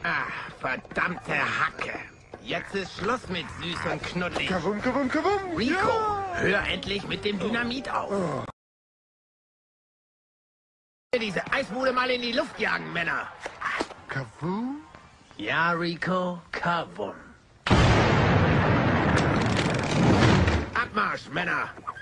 Ah, verdammte Hacke. Jetzt ist Schluss mit süß und knuddelig. Kavum, kavum, kavum. Rico, Ja. hör endlich mit dem Dynamit auf. Oh. Diese Eisbude mal in die Luft jagen, Männer. Kavum? Ja, Rico, Kavum. Abmarsch, Männer.